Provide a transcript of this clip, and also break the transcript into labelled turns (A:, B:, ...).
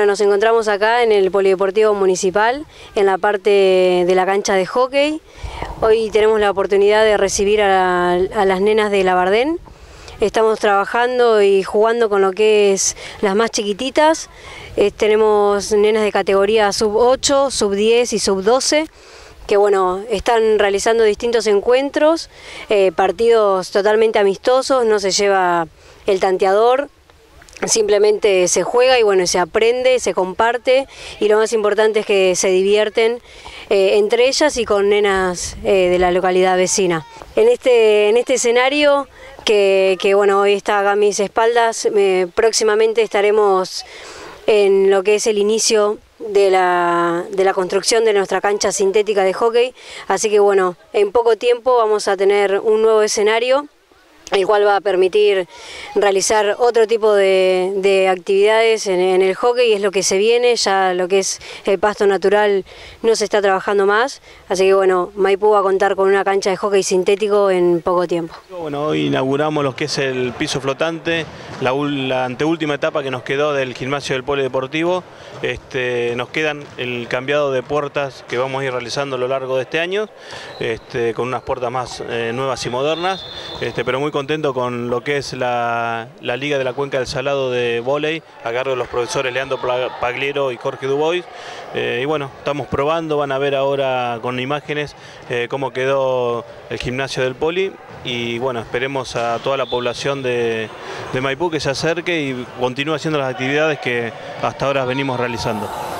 A: Bueno, nos encontramos acá en el Polideportivo Municipal, en la parte de la cancha de hockey. Hoy tenemos la oportunidad de recibir a las nenas de Labardén. Estamos trabajando y jugando con lo que es las más chiquititas. Tenemos nenas de categoría sub 8, sub 10 y sub 12. Que bueno, están realizando distintos encuentros, partidos totalmente amistosos, no se lleva el tanteador. Simplemente se juega y bueno, se aprende, se comparte y lo más importante es que se divierten entre ellas y con nenas de la localidad vecina. En este escenario que bueno, hoy está acá a mis espaldas, próximamente estaremos en lo que es el inicio de la construcción de nuestra cancha sintética de hockey, así que bueno, en poco tiempo vamos a tener un nuevo escenario, el cual va a permitir realizar otro tipo de actividades en el hockey. Es lo que se viene, ya lo que es el pasto natural no se está trabajando más, así que bueno, Maipú va a contar con una cancha de hockey sintético en poco tiempo.
B: Bueno, hoy inauguramos lo que es el piso flotante, la anteúltima etapa que nos quedó del gimnasio del Polideportivo. Nos quedan el cambiado de puertas que vamos a ir realizando a lo largo de este año, con unas puertas más nuevas y modernas, pero muy contento con lo que es la Liga de la Cuenca del Salado de vóley, a cargo de los profesores Leandro Pagliero y Jorge Dubois. Y bueno, estamos probando, van a ver ahora con imágenes cómo quedó el gimnasio del Poli. Y bueno, esperemos a toda la población de Maipú que se acerque y continúe haciendo las actividades que hasta ahora venimos realizando.